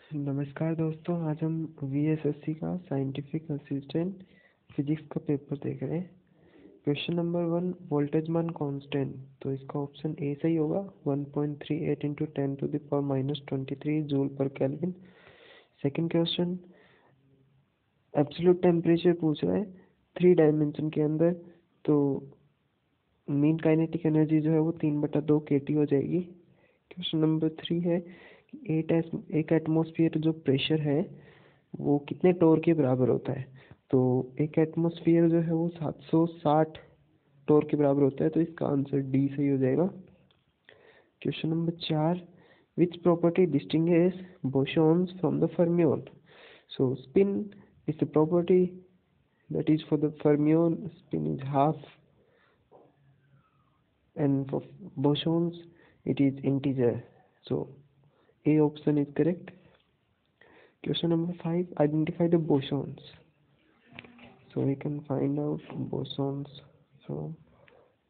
नमस्कार दोस्तों, आज हम वीएसएससी का साइंटिफिक असिस्टेंट फिजिक्स का पेपर देख रहे हैं। Question number 1, Boltzmann constant. तो इसका ऑप्शन ए सही होगा। 1.38 into 10⁻⁻23 joule per kelvin. Second question, absolute temperature पूछ रहा है 3 डायमेंशन के अंदर। तो मीन काइनेटिक एनर्जी जो है वो 3/2 kT हो जाएगी। क्वेश्चन नंबर 3 है, एक एटमॉस्फेयर जो प्रेशर है वो कितने टोर के बराबर होता है। तो एक एटमॉस्फेयर जो है वो 760 टोर के बराबर होता है। तो इसका आंसर डी सही हो जाएगा। Question number 4, which property distinguish bosons from the fermion. So spin is the property that is for the fermion, spin is half, and for bosons it is integer. So A option is correct. Question number 5, identify the bosons. So we can find out bosons from